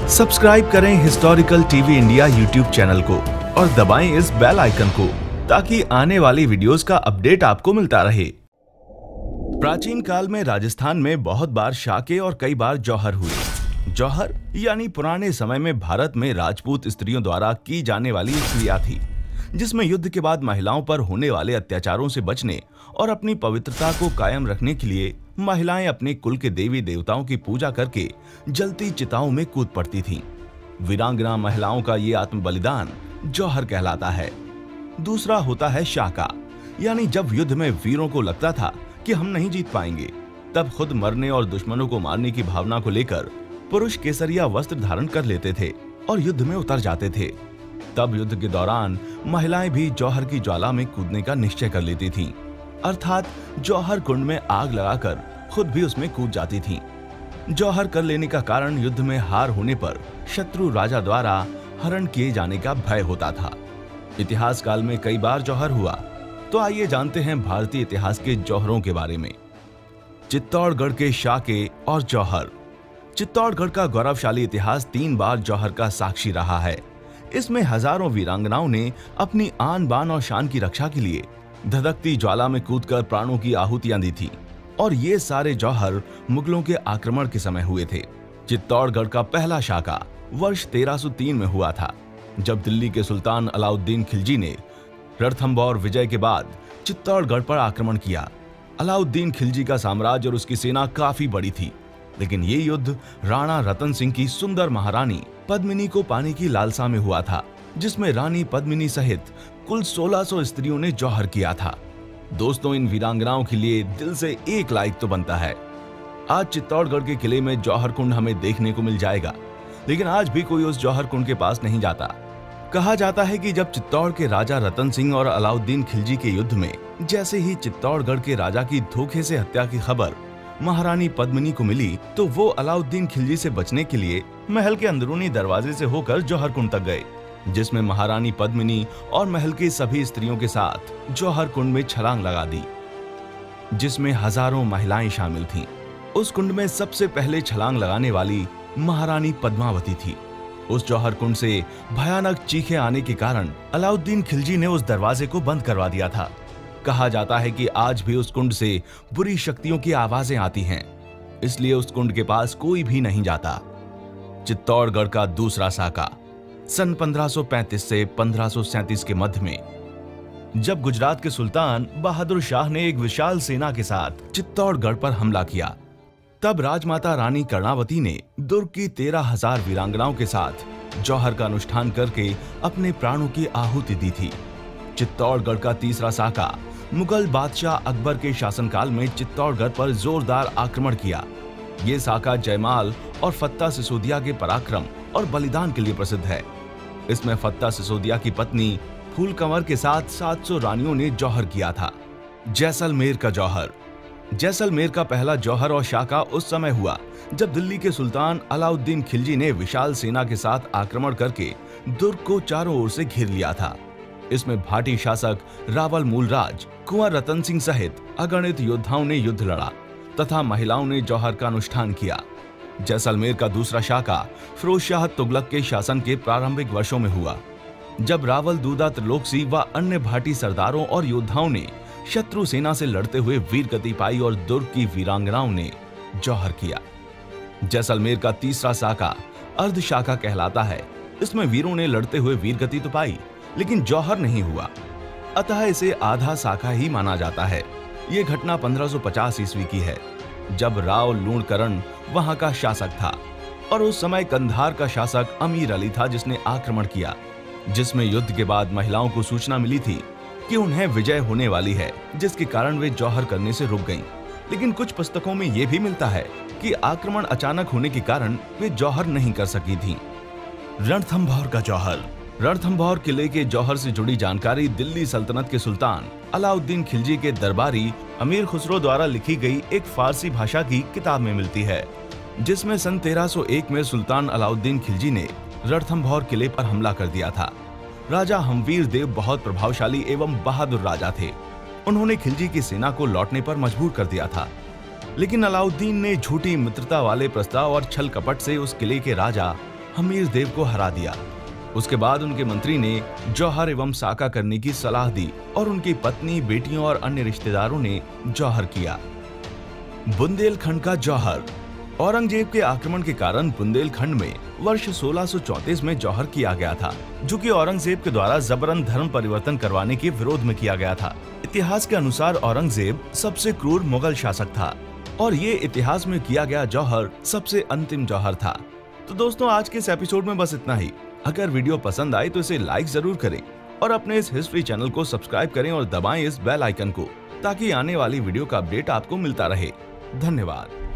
Subscribe करें historical TV India YouTube channel को और दबाएं इस बेल आइकन को ताकि आने वाली वीडियोस का अपडेट आपको मिलता रहे। प्राचीन काल में राजस्थान में बहुत बार शाके और कई बार जौहर हुए। जौहर यानी पुराने समय में भारत में राजपूत स्त्रियों द्वारा की जाने वाली एक क्रिया थी जिसमें युद्ध के बाद महिलाओं पर होने वाले अत्याचारों से बचने और अपनी पवित्रता को कायम रखने के लिए महिलाएं अपने कुल के देवी देवताओं की पूजा करके जलती चिताओं में कूद पड़ती थीं। वीरांगना महिलाओं का ये आत्म बलिदान जौहर कहलाता है। दूसरा होता है शाका, यानी जब युद्ध में वीरों को लगता था कि हम नहीं जीत पाएंगे, तब खुद मरने और दुश्मनों को मारने की भावना को लेकर पुरुष केसरिया वस्त्र धारण कर लेते थे और युद्ध में उतर जाते थे। तब युद्ध के दौरान महिलाएं भी जौहर की ज्वाला में कूदने का निश्चय कर लेती थीं, अर्थात जौहर कुंड में आग लगाकर खुद भी उसमें कूद जाती थीं। जौहर कर लेने का कारण युद्ध में हार होने पर शत्रु राजा द्वारा हरण किए जाने का भय होता था। इतिहास काल में कई बार जौहर हुआ, तो आइए जानते हैं भारतीय इतिहास के जौहरों के बारे में। चित्तौड़गढ़ के शाके और जौहर। चित्तौड़गढ़ का गौरवशाली इतिहास 3 बार जौहर का साक्षी रहा है। इसमें हजारों वीरांगनाओं ने अपनी आन बान और शान की रक्षा के लिए धधकती ज्वाला में कूदकर प्राणों की आहुतियां दी थी और ये सारे जौहर मुगलों के आक्रमण के समय हुए थे। चित्तौड़गढ़ का पहला शाका वर्ष 1303 में हुआ था, जब दिल्ली के सुल्तान अलाउद्दीन खिलजी ने रणथंभौर विजय के बाद चित्तौड़गढ़ पर आक्रमण किया। अलाउद्दीन खिलजी का साम्राज्य और उसकी सेना काफी बड़ी थी, लेकिन ये युद्ध राणा रतन सिंह की सुंदर महारानी पद्मिनी को पाने की लालसा में हुआ था, जिसमें रानी पद्मिनी सहित कुल 1600 स्त्रियों ने जौहर किया था। दोस्तों, इन वीरांगनाओं के लिए दिल से एक लाइक तो बनता है। आज चित्तौड़गढ़ के किले में जौहर कुंड हमें देखने को मिल जाएगा, लेकिन आज भी कोई उस जौहर कुंड के पास नहीं जाता। कहा जाता है कि जब चित्तौड़ के राजा रतन सिंह और अलाउद्दीन खिलजी के युद्ध में जैसे ही चित्तौड़गढ़ के राजा की धोखे से हत्या की खबर महारानी पद्मिनी को मिली, तो वो अलाउद्दीन खिलजी से बचने के लिए महल के अंदरूनी दरवाजे से होकर जौहर कुंड तक गए, जिसमें महारानी पद्मिनी और महल की सभी स्त्रियों के साथ जौहर कुंड में छलांग लगा दी, जिसमें हजारों महिलाएं शामिल थीं। उस कुंड में सबसे पहले छलांग लगाने वाली महारानी पद्मावती थी। उस जौहर कुंड से भयानक चीखें आने के कारण अलाउद्दीन खिलजी ने उस दरवाजे को बंद करवा दिया था। कहा जाता है कि आज भी उस कुंड से बुरी शक्तियों की आवाजें आती हैं, इसलिए उस कुंड के पास कोई भी नहीं जाता। चित्तौड़गढ़ का दूसरा साका सन 1535 से 1537 के मध्य में, जब गुजरात के सुल्तान बहादुर शाह ने एक विशाल सेना के साथ चित्तौड़गढ़ पर हमला किया, तब राजमाता रानी कर्णावती ने दुर्ग की 13,000 वीरांगनाओं के साथ जौहर का अनुष्ठान करके अपने प्राणों की आहुति दी थी। चित्तौड़गढ़ का तीसरा साका मुगल बादशाह अकबर के शासनकाल में चित्तौड़गढ़ पर जोरदार आक्रमण किया। ये साका जयमाल और फत्ता सिसोदिया के पराक्रम और बलिदान के लिए प्रसिद्ध है। इसमें फत्ता सिसोदिया की पत्नी फूल कंवर के साथ 700 रानियों ने जौहर किया था। जैसलमेर का जौहर। जैसलमेर का पहला जौहर और शाका उस समय हुआ जब दिल्ली के सुल्तान अलाउद्दीन खिलजी ने विशाल सेना के साथ आक्रमण करके दुर्ग को चारों ओर से घेर लिया था। इसमें भाटी शासक रावल मूलराज कुंवर रतन सिंह सहित अगणित योद्धाओं ने युद्ध लड़ा तथा महिलाओं ने जौहर का अनुष्ठान किया। जैसलमेर का दूसरा शाका फिरोज शाह तुगलक के शासन के प्रारंभिक वर्षों में हुआ, जब रावल दूदा त्रिलोकसी व अन्य भाटी सरदारों और योद्धाओं ने शत्रु सेना से लड़ते हुए वीरगति पाई और दुर्ग की वीरांगनाओं ने जौहर किया। जैसलमेर का तीसरा साका अर्ध शाका कहलाता है। इसमें वीरों ने लड़ते हुए वीरगति तो पाई, लेकिन जौहर नहीं हुआ, अतः इसे आधा साका ही माना जाता है। ये घटना 1550 ईस्वी की है, जब राव लूणकरण वहां का शासक था और उस समय कंधार का शासक अमीर अली था, जिसने आक्रमण किया, जिसमें युद्ध के बाद महिलाओं को सूचना मिली थी कि उन्हें विजय होने वाली है, जिसके कारण वे जौहर करने से रुक गईं। लेकिन कुछ पुस्तकों में यह भी मिलता है कि आक्रमण अचानक होने के कारण वे जौहर नहीं कर सकी थीं। रणथंभौर का जौहर। रणथंभौर किले के जौहर से जुड़ी जानकारी दिल्ली सल्तनत के सुल्तान अलाउद्दीन खिलजी के दरबारी अमीर खुसरो द्वारा लिखी गई एक फारसी भाषा की किताब में मिलती है, जिसमें सन 1301 में सुल्तान अलाउद्दीन खिलजी ने रणथंभौर किले पर हमला कर दिया था। राजा हमवीर देव बहुत प्रभावशाली एवं बहादुर राजा थे। उन्होंने खिलजी की सेना को लौटने पर मजबूर कर दिया था, लेकिन अलाउद्दीन ने झूठी मित्रता वाले प्रस्ताव और छल कपट से उस किले के राजा हमीरदेव को हरा दिया। उसके बाद उनके मंत्री ने जौहर एवं साका करने की सलाह दी और उनकी पत्नी, बेटियों और अन्य रिश्तेदारों ने जौहर किया। बुंदेलखंड का जौहर। औरंगजेब के आक्रमण के कारण बुंदेलखंड में वर्ष 1634 में जौहर किया गया था, जो कि औरंगजेब के द्वारा जबरन धर्म परिवर्तन करवाने के विरोध में किया गया था। इतिहास के अनुसार औरंगजेब सबसे क्रूर मुगल शासक था और ये इतिहास में किया गया जौहर सबसे अंतिम जौहर था। तो दोस्तों, आज के इस एपिसोड में बस इतना ही। अगर वीडियो पसंद आए तो इसे लाइक जरूर करें और अपने इस हिस्ट्री चैनल को सब्सक्राइब करें और दबाएं इस बेल आइकन को, ताकि आने वाली वीडियो का अपडेट आपको मिलता रहे। धन्यवाद।